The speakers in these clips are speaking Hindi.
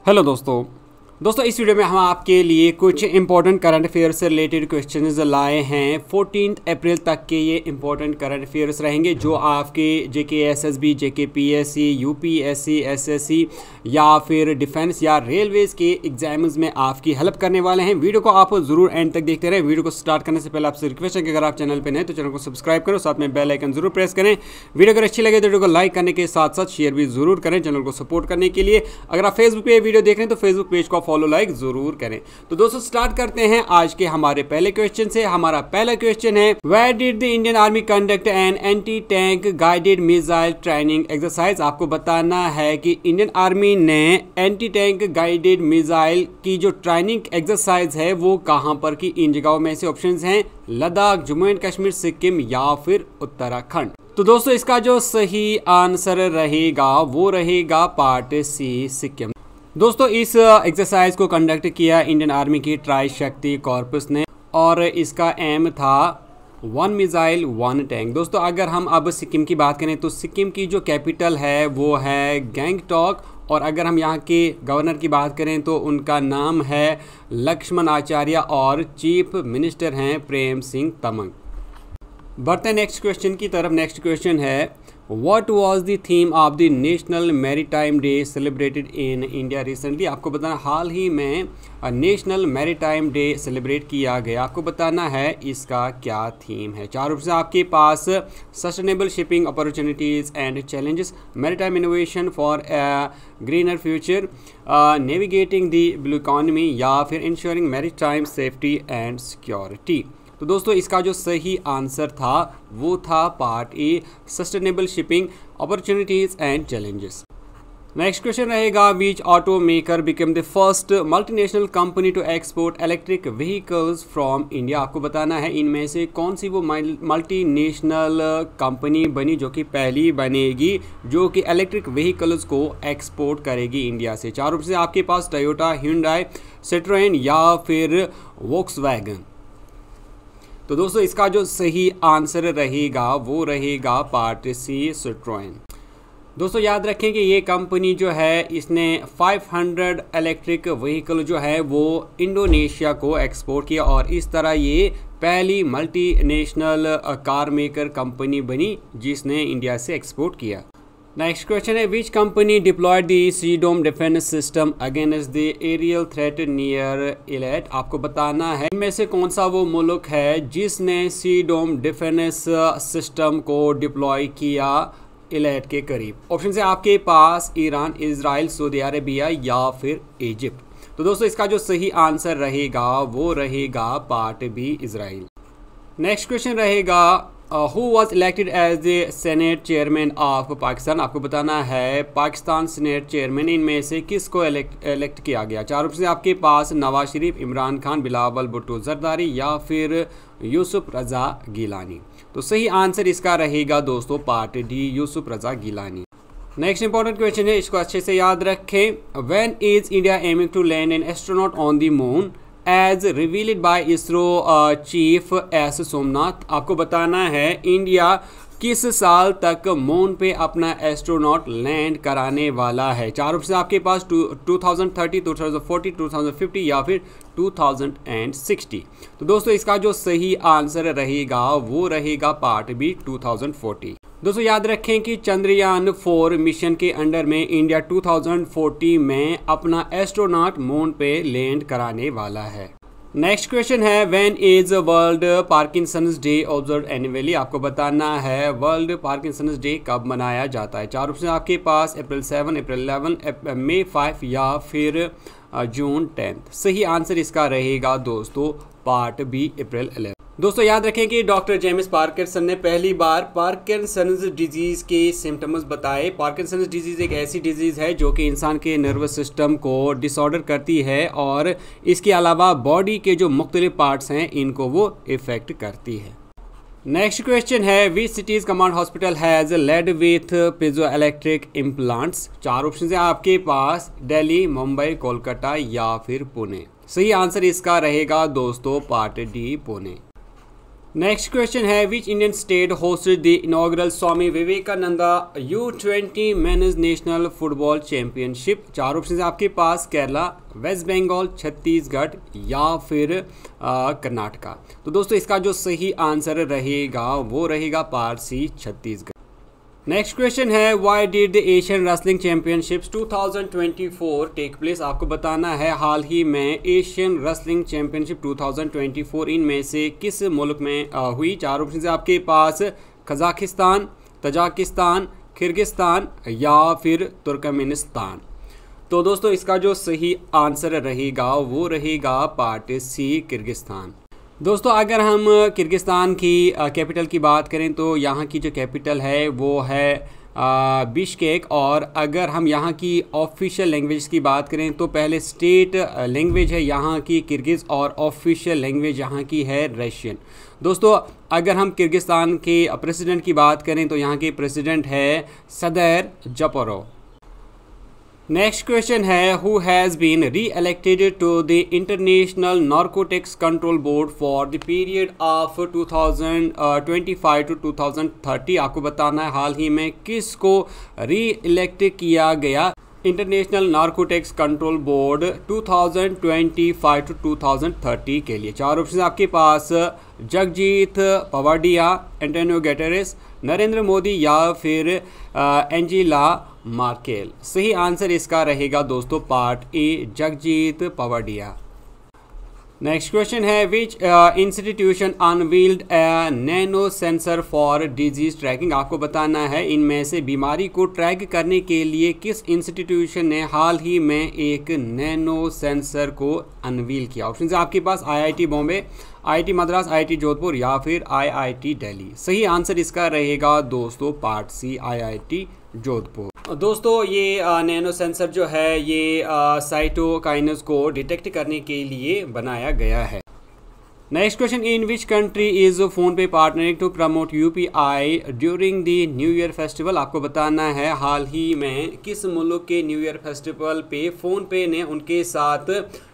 हेलो दोस्तों इस वीडियो में हम आपके लिए कुछ इंपॉर्टेंट करंट अफेयर्स से रिलेटेड क्वेश्चंस लाए हैं। 14 अप्रैल तक के ये इंपॉर्टेंट करंट अफेयर्स रहेंगे जो आपके JK SSB, JK PSC, UPSC, SSC या फिर डिफेंस या रेलवेज़ के एग्जाम्स में आपकी हेल्प करने वाले हैं। वीडियो को आप ज़रूर एंड तक देखते रहें। वीडियो को स्टार्ट करने से पहले आपसे रिक्वेस्ट है कि अगर आप चैनल पर नए तो चैनल को सब्सक्राइब करो, साथ में बेल आइकन जरूर प्रेस करें। वीडियो अगर अच्छी लगे तो वीडियो को लाइक करने के साथ साथ शेयर भी जरूर करें चैनल को सपोर्ट करने के लिए। अगर आप फेसबुक पे वीडियो देख रहे हैं तो फेसबुक पेज को फॉलो लाइक जरूर करें। तो दोस्तों स्टार्ट करते हैं आज के हमारे पहले क्वेश्चन से। हमारा पहला क्वेश्चन है, where did the Indian army conduct an anti tank guided missile training exercise. आपको बताना है कि इंडियन आर्मी ने एंटी टैंक गाइडेड मिसाइल की जो ट्रेनिंग एक्सरसाइज है वो कहां पर की। इन जगहों में से ऑप्शंस हैं लद्दाख, जम्मू एंड कश्मीर, सिक्किम या फिर उत्तराखंड। तो दोस्तों इसका जो सही आंसर रहेगा वो रहेगा पार्ट सी, सिक्किम। दोस्तों इस एक्सरसाइज को कंडक्ट किया इंडियन आर्मी की ट्राई शक्ति कॉर्पस ने और इसका एम था 1 मिसाइल 1 टैंक। दोस्तों अगर हम अब सिक्किम की बात करें तो सिक्किम की जो कैपिटल है वो है गैंगटॉक और अगर हम यहाँ के गवर्नर की बात करें तो उनका नाम है लक्ष्मण आचार्य और चीफ मिनिस्टर हैं प्रेम सिंह तमंग। बढ़ते हैं नेक्स्ट क्वेश्चन की तरफ। नेक्स्ट क्वेश्चन है, What was the theme of the National Maritime Day celebrated in India recently। आपको बताना हाल ही में नेशनल मैरीटाइम डे सेलिब्रेट किया गया। आपको बताना है इसका क्या थीम है। चार ऑप्शन आपके पास, sustainable shipping opportunities and challenges, maritime innovation for greener future, navigating the blue economy या फिर ensuring maritime safety and security. तो दोस्तों इसका जो सही आंसर था वो था part A, sustainable shipping opportunities and challenges. Next question रहेगा, which auto maker become the first multinational company to export electric vehicles from India. आपको बताना है इनमें से कौन सी वो मल्टीनेशनल कंपनी बनी जो कि पहली बनेगी जो कि इलेक्ट्रिक व्हीकल्स को एक्सपोर्ट करेगी इंडिया से। चार ऑप्शन आपके पास, टोयोटा, ह्यूंडई, सिट्रोएन या फिर वोक्सवैगन। तो दोस्तों इसका जो सही आंसर रहेगा वो रहेगा पार्ट सी, सिट्रोएन। दोस्तों याद रखें कि ये कंपनी जो है इसने 500 इलेक्ट्रिक व्हीकल जो है वो इंडोनेशिया को एक्सपोर्ट किया और इस तरह ये पहली मल्टीनेशनल कार मेकर कंपनी बनी जिसने इंडिया से एक्सपोर्ट किया। नेक्स्ट क्वेश्चन है, which company deployed the C dome defence system against the aerial threat near Eilat. आपको बताना है इनमें से कौन सा वो मुल्क है जिसने सी डोम डिफेंस सिस्टम को डिप्लॉय किया इलेट के करीब। ऑप्शन है आपके पास ईरान, इजराइल, सऊदी अरेबिया या फिर इजिप्ट। तो दोस्तों इसका जो सही आंसर रहेगा वो रहेगा part B, Israel. Next question रहेगा, who was elected as the Senate Chairman of Pakistan। आपको बताना है पाकिस्तान सीनेट चेयरमैन इनमें से किसको इलेक्ट किया गया। चार ऑप्शन आपके पास, नवाज शरीफ, इमरान खान, बिलावल भुट्टो जरदारी या फिर यूसुफ रजा गिलानी। तो सही आंसर इसका रहेगा दोस्तों part D, Yusuf Raza Gilani. Next important question है, इसको अच्छे से याद रखें। When is India aiming to land an astronaut on the moon as revealed by ISRO chief S Somnath. आपको बताना है इंडिया किस साल तक मून पे अपना एस्ट्रोनॉट लैंड कराने वाला है। चार ऑप्शन आपके पास, 2030, 2040, 2050 या फिर 2060। तो दोस्तों इसका जो सही आंसर रहेगा वो रहेगा पार्ट बी, 2040। दोस्तों याद रखें कि चंद्रयान 4 मिशन के अंडर में इंडिया 2040 में अपना एस्ट्रोनॉट मून पे लैंड कराने वाला है। नेक्स्ट क्वेश्चन है, when is world Parkinson's day observed annually. आपको बताना है वर्ल्ड पार्किंसंस डे कब मनाया जाता है। चार ऑप्शन आपके पास, अप्रैल 7, अप्रैल 11, मई 5 या फिर जून 10। सही आंसर इसका रहेगा दोस्तों पार्ट बी, अप्रैल 11। दोस्तों याद रखें कि डॉक्टर जेम्स पार्किंसन ने पहली बार पार्किंसंस डिजीज़ के सिम्टम्स बताए। पार्किंसंस डिजीज़ एक ऐसी डिजीज़ है जो कि इंसान के नर्वस सिस्टम को डिसऑर्डर करती है और इसके अलावा बॉडी के जो मुख्तलिफ पार्ट्स हैं इनको वो इफ़ेक्ट करती है। नेक्स्ट क्वेश्चन है, which city's command hospital has led with piezo electric implants. चार ऑप्शन है आपके पास, दिल्ली, मुंबई, कोलकाता या फिर पुणे। सही आंसर इसका रहेगा दोस्तों part D, Pune. Next question है which Indian state hosted the inaugural Swami Vivekananda U20 men's national football championship. चार ऑप्शन है आपके पास, केरला, वेस्ट बंगाल, छत्तीसगढ़ या फिर कर्नाटका। तो दोस्तों इसका जो सही आंसर रहेगा वो रहेगा part C, Chhattisgarh. Next question है why did the Asian wrestling championships 2024 take place. आपको बताना है हाल ही में एशियन रेसलिंग चैंपियनशिप 2024 इनमें से किस मुल्क में हुई। चार ऑप्शन है आपके पास, कजाकिस्तान, तजाकिस्तान, किर्गिस्तान या फिर तुर्कमेनिस्तान। तो दोस्तों इसका जो सही आंसर रहेगा वो रहेगा पार्ट सी, किर्गिस्तान। दोस्तों अगर हम किर्गिस्तान की कैपिटल की बात करें तो यहाँ की जो कैपिटल है वो है बिश्केक। और अगर हम यहाँ की ऑफिशियल लैंग्वेज की बात करें तो पहले स्टेट लैंग्वेज है यहाँ की किर्गिज़ और ऑफिशियल लैंग्वेज यहाँ की है रशियन। दोस्तों अगर हम किर्गिस्तान के प्रेसिडेंट की बात करें तो यहाँ के प्रेसिडेंट है सदर जपरोव। नेक्स्ट क्वेश्चन है who has been re elected to the International Narcotics Control Board for the period of 2025 to 2030। आपको बताना है हाल ही में किसको री इलेक्ट किया गया International Narcotics Control Board 2025 to 2030 के लिए। चार ऑप्शन आपके पास, जगजीत पवाडिया, एंटोनियो गुटेरेस, नरेंद्र मोदी या फिर एंजेला मार्केल। सही आंसर इसका रहेगा दोस्तों part A, Jagjit Pawadia. Next question है which institution unveiled nano sensor for disease tracking. आपको बताना है इनमें से बीमारी को ट्रैक करने के लिए किस इंस्टीट्यूशन ने हाल ही में एक नैनो सेंसर को अनवील किया। ऑप्शन है आपके पास, IIT Bombay, IIT Madras, IIT Jodhpur या फिर IIT दिल्ली। सही आंसर इसका रहेगा दोस्तों पार्ट सी, IIT जोधपुर। दोस्तों ये नैनो सेंसर जो है ये साइटोकाइनेस को डिटेक्ट करने के लिए बनाया गया है। Next question, in which country is PhonePe partnering to promote UPI during the new year festival. आपको बताना है हाल ही में किस मुल्क के न्यू ईयर फेस्टिवल पे फोन पे ने उनके साथ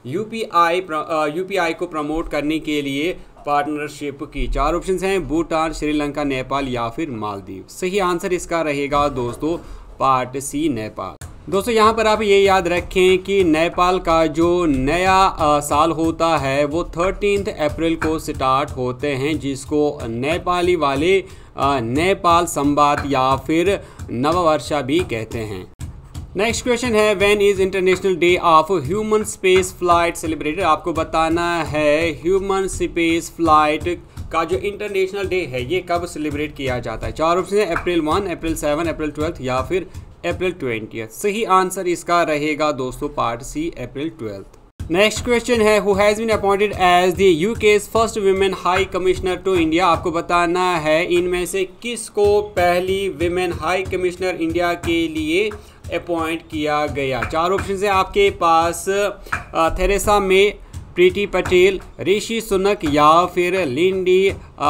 UPI को प्रमोट करने के लिए पार्टनरशिप की। चार ऑप्शंस हैं, भूटान, श्रीलंका, नेपाल या फिर मालदीव। सही आंसर इसका रहेगा दोस्तों पार्ट सी, नेपाल। दोस्तों यहाँ पर आप ये याद रखें कि नेपाल का जो नया साल होता है वो 13 अप्रैल को स्टार्ट होते हैं, जिसको नेपाली वाले नेपाल संवाद या फिर नववर्षा भी कहते हैं। नेक्स्ट क्वेश्चन है when is International Day of Human Space Flight celebrated. आपको बताना है ह्यूमन स्पेस फ्लाइट का जो इंटरनेशनल डे है ये कब सेलिब्रेट किया जाता है। चार ऑप्शन है, अप्रैल 1, अप्रैल 7, अप्रैल 12 या फिर अप्रैल 20। सही आंसर इसका रहेगा दोस्तों part C, April 12। Next question है who has been appointed as the UK's first women high commissioner to India. आपको बताना है इनमें से किसको पहली विमेन हाई कमिश्नर इंडिया के लिए अपॉइंट किया गया। चार ऑप्शन है आपके पास, थेरेसा मे, प्रीति पटेल, ऋषि सुनक या फिर लिंडी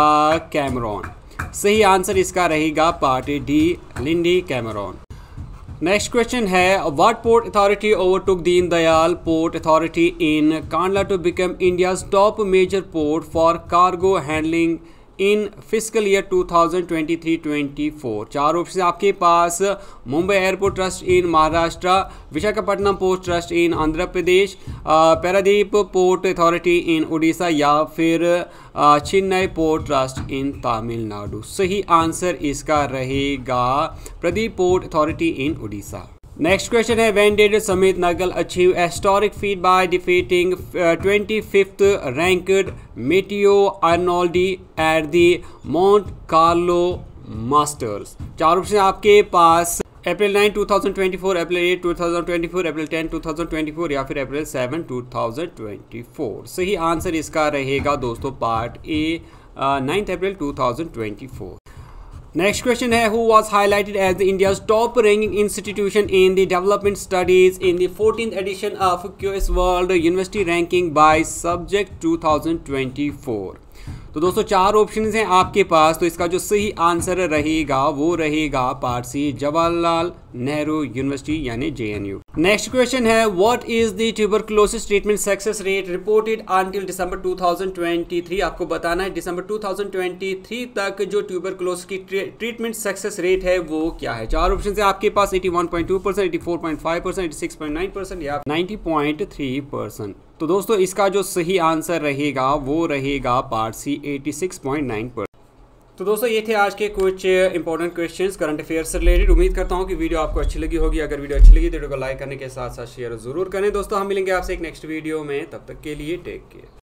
कैमरॉन। सही आंसर इसका रहेगा part D, Lindy Cameron. Next question है what port authority overtook Deen Dayal port authority in Kandla to become India's top major port for cargo handling in physical year 2023-24। चार ऑप्शन आपके पास, Mumbai airport trust in Maharashtra, Visakhapatnam port trust in Andhra Pradesh, Paradip port authority in Orissa या फिर Chennai port trust in Tamil Nadu. सही आंसर इसका रहेगा Pradeep port authority in Orissa. Next question है when did Sumit Nagal achieve historic feat by defeating 25th ranked Matteo Arnaldi at the Monte Carlo Masters. चार ऑप्शन आपके पास, अप्रैल 9, 2024, अप्रैल 8, 2024, अप्रैल 10, 2024 या फिर अप्रैल 7, 2024। सही आंसर इसका रहेगा दोस्तों part A, 9 April 2024। Next question है who was highlighted as the India's top ranking institution in the development studies in the 14th edition of QS world university ranking by subject 2024। तो दोस्तों चार ऑप्शंस हैं आपके पास, तो इसका जो सही आंसर रहेगा वो रहेगा part C, Jawaharlal Nehru university यानी JNU। नेक्स्ट क्वेश्चन है what is the tuberculosis treatment success rate reported until December 2023। आपको बताना है दिसंबर 2023 तक जो ट्यूबरकुलोसिस की ट्रीटमेंट सक्सेस रेट है वो क्या है। चार ऑप्शन है आपके पास 81.2%, 84.5%, 86.9% या 90.3%। तो दोस्तों इसका जो सही आंसर रहेगा वो रहेगा पार्ट सी 86.9%। तो दोस्तों ये थे आज के कुछ इंपॉर्टेंट क्वेश्चंस करंट अफेयर्स से रिलेटेड। उम्मीद करता हूँ कि वीडियो आपको अच्छी लगी होगी। अगर वीडियो अच्छी लगी तो वीडियो को लाइक करने के साथ साथ शेयर जरूर करें। दोस्तों हम मिलेंगे आपसे एक नेक्स्ट वीडियो में, तब तक के लिए टेक केयर।